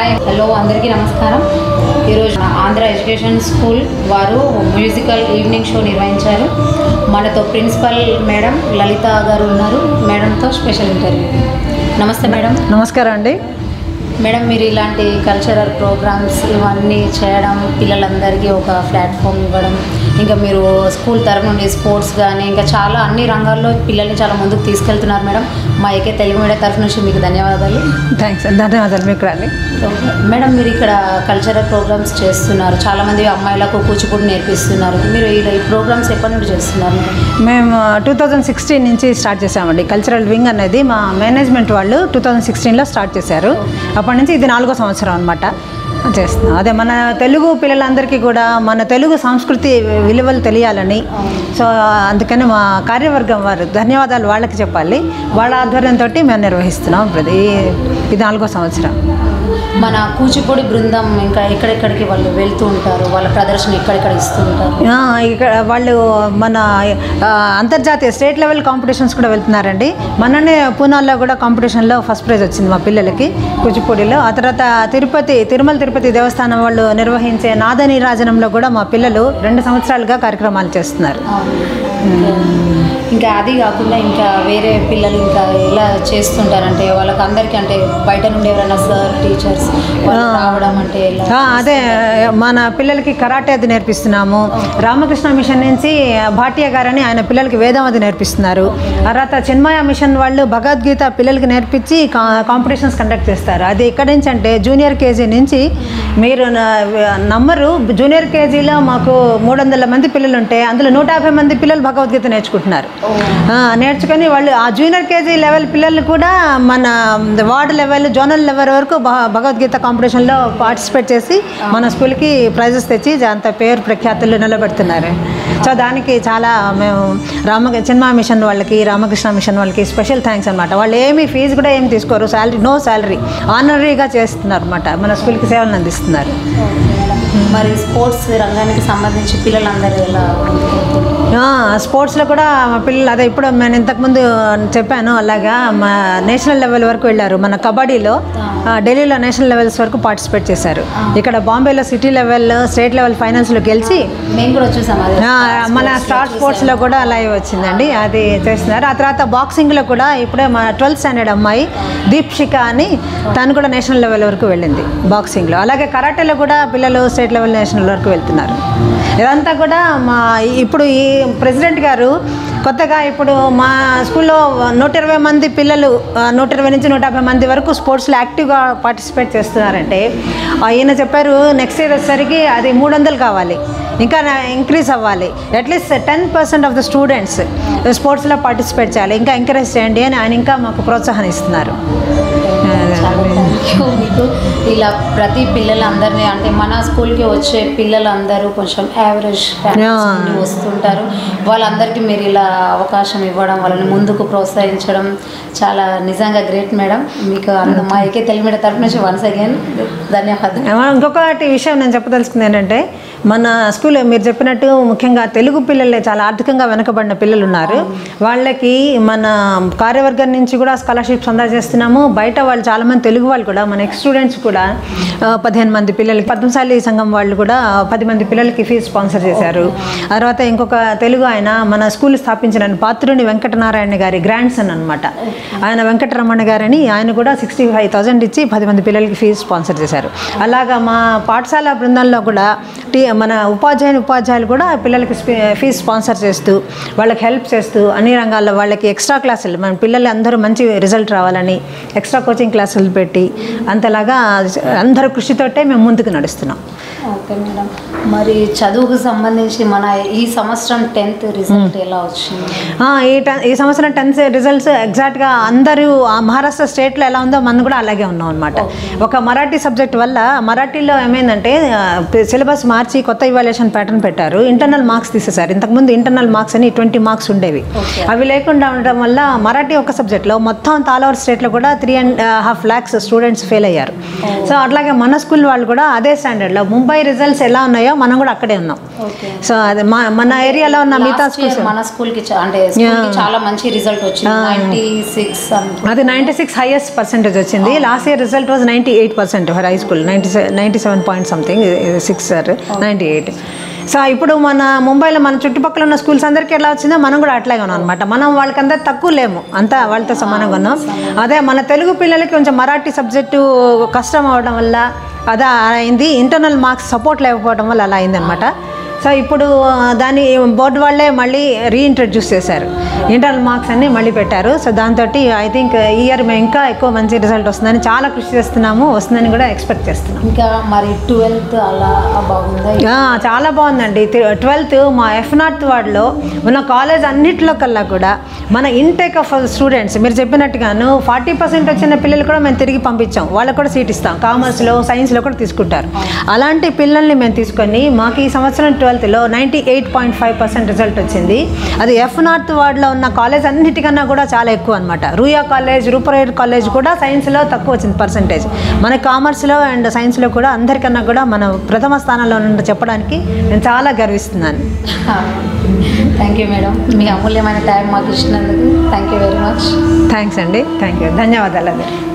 Hi hello అందరికీ నమస్కారం. ఈరోజు ఆంధ్ర ఎడ్యుకేషన్ స్కూల్ వారు మ్యూజికల్ ఈవినింగ్ షో నిర్వహించారు. మనతో ప్రిన్సిపల్ మేడం లలిత గారు ఉన్నారు. మేడంతో స్పెషల్ ఇంటర్వ్యూ. నమస్తే మేడం. నమస్కారం అండి. మేడం, మీరు ఇలాంటి కల్చరల్ ప్రోగ్రామ్స్ ఇవన్నీ చేయడం, పిల్లలందరికీ ఒక ప్లాట్ఫామ్ ఇవ్వడం, ఇంకా మీరు స్కూల్ తరఫు నుండి స్పోర్ట్స్ కానీ ఇంకా చాలా అన్ని రంగాల్లో పిల్లల్ని చాలా ముందుకు తీసుకెళ్తున్నారు మేడం. మా ఏకే తెలుగు మీడియా తరఫు నుంచి మీకు ధన్యవాదాలు. థ్యాంక్స్. ధన్యవాదాలు మీకు రండి. మేడం, మీరు ఇక్కడ కల్చరల్ ప్రోగ్రామ్స్ చేస్తున్నారు, చాలామంది అమ్మాయిలకు కూచిపూడి నేర్పిస్తున్నారు. మీరు ఈ ప్రోగ్రామ్స్ ఎప్పటి నుండి చేస్తున్నారు? మేము 2016 నుంచి స్టార్ట్ చేసామండి. కల్చరల్ వింగ్ అనేది మా మేనేజ్మెంట్ వాళ్ళు 2016లో స్టార్ట్ చేశారు. అప్పటి నుంచి ఇది 4వ సంవత్సరం అనమాట చేస్తున్నాం. అదే మన తెలుగు పిల్లలందరికీ కూడా మన తెలుగు సంస్కృతి విలువలు తెలియాలని, సో అందుకని మా కార్యవర్గం వారు ధన్యవాదాలు వాళ్ళకి చెప్పాలి. వాళ్ళ ఆధ్వర్యంతో మేము నిర్వహిస్తున్నాం. ఇది 4వ సంవత్సరం. మన కూచిపూడి బృందం ఇంకా ఎక్కడెక్కడికి వాళ్ళు వెళ్తూ ఉంటారు, వాళ్ళ ప్రదర్శన ఎక్కడెక్కడ ఇస్తూ ఉంటారు? ఇక్కడ వాళ్ళు మన అంతర్జాతీయ స్టేట్ లెవెల్ కాంపిటీషన్స్ కూడా వెళ్తున్నారండి. మొన్ననే పూనాలో కూడా కాంపిటీషన్లో ఫస్ట్ ప్రైజ్ వచ్చింది మా పిల్లలకి కూచిపూడిలో. ఆ తర్వాత తిరుమల తిరుపతి దేవస్థానం వాళ్ళు నిర్వహించే నాద నీరాజనంలో కూడా మా పిల్లలు 2 సంవత్సరాలుగా కార్యక్రమాలు చేస్తున్నారు. ఇంకా అది కాకుండా ఇంకా వేరే పిల్లలు ఇంకా ఎలా చేస్తుంటారంటే వాళ్ళకి అందరికీ అంటే బయట నుండి ఎవరైనా సార్ టీచర్స్ రావడం అంటే అదే మన పిల్లలకి కరాటే అది నేర్పిస్తున్నాము. రామకృష్ణ మిషన్ నుంచి భాటియా గారని ఆయన పిల్లలకి వేదం అది నేర్పిస్తున్నారు. తర్వాత చిన్మయ మిషన్ వాళ్ళు భగవద్గీత పిల్లలకి నేర్పించి కాంపిటీషన్స్ కండక్ట్ చేస్తారు. అది ఎక్కడి నుంచి అంటే జూనియర్ కేజీ నుంచి మీరు నమ్మరు, జూనియర్ కేజీలో మాకు 300 మంది పిల్లలు ఉంటే అందులో 150 మంది పిల్లలు భగవద్గీత నేర్చుకుంటున్నారు. నేర్చుకొని వాళ్ళు ఆ జూనియర్ కేజీ లెవెల్ పిల్లలు కూడా మన వార్డ్ లెవెల్, జోనల్ లెవెల్ వరకు భగవద్గీత కాంపిటీషన్లో పార్టిసిపేట్ చేసి మన స్కూల్కి ప్రైజెస్ తెచ్చి అంత పేరు ప్రఖ్యాతులు నిలబెడుతున్నారు. సో దానికి చాలా మేము చిన్మయ మిషన్ వాళ్ళకి, రామకృష్ణ మిషన్ వాళ్ళకి స్పెషల్ థ్యాంక్స్ అనమాట. వాళ్ళు ఏమి ఫీజు కూడా ఏమి తీసుకోరు, నో శాలరీ, ఆనరీగా చేస్తున్నారు అనమాట. మన స్కూల్కి సేవలను అందిస్తున్నారు. మరి స్పోర్ట్స్ రంగానికి సంబంధించి పిల్లలందరూ ఎలా? స్పోర్ట్స్లో కూడా మా పిల్లలు అదే ఇప్పుడు నేను ఇంతకుముందు చెప్పాను అలాగా మా నేషనల్ లెవెల్ వరకు వెళ్ళారు. మన కబడ్డీలో ఢిల్లీలో నేషనల్ లెవెల్స్ వరకు పార్టిసిపేట్ చేశారు. ఇక్కడ బాంబేలో సిటీ లెవెల్, స్టేట్ లెవెల్ ఫైనల్స్లో గెలిచి మేము కూడా చూసాం. మన స్టార్ స్పోర్ట్స్లో కూడా లైవ్ వచ్చిందండి, అది చేస్తున్నారు. ఆ తర్వాత బాక్సింగ్లో కూడా ఇప్పుడే మా 12th స్టాండర్డ్ అమ్మాయి దీప్షిక అని తను కూడా నేషనల్ లెవెల్ వరకు వెళ్ళింది బాక్సింగ్లో. అలాగే కరాటేలో కూడా పిల్లలు స్టేట్ లెవెల్, నేషనల్ వరకు వెళ్తున్నారు. ఇదంతా కూడా మా ఇప్పుడు ఈ ప్రెసిడెంట్ గారు కొత్తగా ఇప్పుడు మా స్కూల్లో 120 మంది పిల్లలు, 120 నుంచి 150 మంది వరకు స్పోర్ట్స్లో యాక్టివ్గా పార్టిసిపేట్ చేస్తున్నారంటే ఈయన చెప్పారు నెక్స్ట్ ఇయర్ వచ్చేసరికి అది 300 కావాలి, ఇంకా ఇంక్రీజ్ అవ్వాలి. అట్లీస్ట్ 10% ఆఫ్ ద స్టూడెంట్స్ స్పోర్ట్స్లో పార్టిసిపేట్ చేయాలి, ఇంకా ఎంకరేజ్ చేయండి అని ఆయన ఇంకా మాకు ప్రోత్సాహం ఇస్తున్నారు. మీకు ఇలా ప్రతి పిల్లలందరినీ అంటే మన స్కూల్కి వచ్చే పిల్లలందరూ కొంచెం యావరేజ్ ఫ్యామిలీస్ వస్తుంటారు. వాళ్ళందరికీ మీరు ఇలా అవకాశం ఇవ్వడం, వాళ్ళని ముందుకు ప్రోత్సహించడం చాలా నిజంగా గ్రేట్ మేడం. మీకు మా ఏకే తెలుగు మీడియా తరఫు నుంచి వన్స్ అగైన్ ధన్యవాదాలు. ఇంకొకటి విషయం నేను చెప్పదలుచుకుంది ఏంటంటే మన స్కూల్లో మీరు చెప్పినట్టు ముఖ్యంగా తెలుగు పిల్లలే చాలా ఆర్థికంగా వెనకబడిన పిల్లలు ఉన్నారు. వాళ్ళకి మన కార్యవర్గం నుంచి కూడా స్కాలర్షిప్స్ అందజేస్తున్నాము. బయట వాళ్ళు చాలామంది తెలుగు వాళ్ళు కూడా మన ఎక్స్ స్టూడెంట్స్ కూడా 15 మంది పిల్లలకి, పద్మశాలి సంఘం వాళ్ళు కూడా 10 మంది పిల్లలకి ఫీజు స్పాన్సర్ చేశారు. తర్వాత ఇంకొక తెలుగు ఆయన మన స్కూల్ స్థాపించిన పాత్రుని వెంకటనారాయణ గారి గ్రాండ్ సన్ అనమాట, ఆయన వెంకటరమణ గారని, ఆయన కూడా 65,000 ఇచ్చి 10 మంది పిల్లలకి ఫీజు స్పాన్సర్ చేశారు. అలాగా మా పాఠశాల బృందంలో కూడా మన ఉపాధ్యాయులు కూడా పిల్లలకి ఫీజు స్పాన్సర్ చేస్తూ వాళ్ళకి హెల్ప్ చేస్తూ అన్ని రంగాల్లో వాళ్ళకి ఎక్స్ట్రా క్లాసులు, మన పిల్లలు అందరూ మంచి రిజల్ట్ రావాలని ఎక్స్ట్రా కోచింగ్ క్లాసులు పెట్టి అంతలాగా అందరూ కృషితోటే మేము ముందుకు నడుస్తున్నాం. ఓకే మేడం, మరి చదువుకు సంబంధించి మన ఈ సంవత్సరం 10th రిజల్ట్ ఎలా వచ్చింది? ఈ సంవత్సరం 10th రిజల్ట్స్ ఎగ్జాక్ట్గా అందరూ మహారాష్ట్ర స్టేట్లో ఎలా ఉందో మనం కూడా అలాగే ఉన్నాం అనమాట. ఒక మరాఠీ సబ్జెక్ట్ వల్ల మరాఠీలో ఏమైందంటే సిలబస్ మార్చి కొత్త ఇవాల్యుయేషన్ ప్యాటర్న్ పెట్టారు. ఇంటర్నల్ మార్క్స్ తీసేశారు. ఇంతకుముందు ఇంటర్నల్ మార్క్స్ అని 20 మార్క్స్ ఉండేవి. అవి లేకుండా ఉండడం వల్ల మరాఠీ ఒక సబ్జెక్ట్లో మొత్తం ఆల్ ఓవర్ స్టేట్లో కూడా 3.5 lakhs స్టూడెంట్స్ ఫెయిల్ అయ్యారు. సో అట్లాగే మన స్కూల్ వాళ్ళు కూడా అదే స్టాండర్డ్లో ముంబై రిజల్ట్స్ ఎలా ఉన్నాయో మనం కూడా అక్కడే ఉన్నాం. సో అది మన ఏరియాలో ఉన్న మిగతా స్కూల్స్ మన స్కూల్కి అంటే చాలా మంచి రిజల్ట్ వచ్చింది. 96 అది 96 హైయెస్ట్ పర్సెంటేజ్ వచ్చింది. Last year result was 98% for high school. 97 point something 6 or 98. So ఇప్పుడు మన ముంబైలో మన చుట్టుపక్కల ఉన్న స్కూల్స్ అందరికీ ఎలా వచ్చిందో మనం కూడా అట్లాగే ఉన్నాం అనమాట. మనం వాళ్ళకంతా తక్కువ లేము, అంతా వాళ్ళతో సమానంగా ఉన్నాం. అదే మన తెలుగు పిల్లలకి కొంచెం మరాఠీ సబ్జెక్టు కష్టం అవడం వల్ల అదే అయింది. ఇంటర్నల్ మార్క్స్ సపోర్ట్ లేకపోవడం వల్ల అలా అయిందనమాట. సో ఇప్పుడు దాన్ని బోర్డు వాళ్ళే మళ్ళీ రీఇంట్రడ్యూస్ చేశారు. ఇంటర్నల్ మార్క్స్ అన్నీ మళ్ళీ పెట్టారు. సో దాంతో ఐ థింక్ ఈ ఇయర్ మేము ఇంకా ఎక్కువ మంచి రిజల్ట్ వస్తుందని చాలా కృషి చేస్తున్నాము. వస్తుందని కూడా ఎక్స్పెక్ట్ చేస్తున్నాం. ఇంకా మరి 12th అలా బాగుందా? చాలా బాగుందండి. 12th మా F0 వార్డులో ఉన్న కాలేజ్ అన్నింటిలో కల్లా కూడా మన ఇంటేక్ ఆఫ్ స్టూడెంట్స్ మీరు చెప్పినట్టుగాను 40% వచ్చిన పిల్లలు కూడా మేము తిరిగి పంపించాం. వాళ్ళకు కూడా సీట్ ఇస్తాం. కామర్స్లో, సైన్స్లో కూడా తీసుకుంటారు. అలాంటి పిల్లల్ని మేము తీసుకొని మాకు ఈ సంవత్సరం 12th లో 98.5% రిజల్ట్ వచ్చింది. అది F0 వార్డులో ఉన్న కాలేజ్ అన్నిటికన్నా కూడా చాలా ఎక్కువ అనమాట. రూయా కాలేజ్, రూపరేర్ కాలేజ్ కూడా సైన్స్లో తక్కువ వచ్చింది పర్సంటేజ్. మన కామర్స్లో అండ్ సైన్స్లో కూడా అందరికన్నా కూడా మనం ప్రథమ స్థానంలో ఉన్న చెప్పడానికి నేను చాలా గర్విస్తున్నాను. థ్యాంక్ యూ మేడం, మీ అమూల్యమైన టైం మాకు ఇచ్చినందుకు thank you very much. Thanks అండి. Thank you. ధన్యవాదాలు.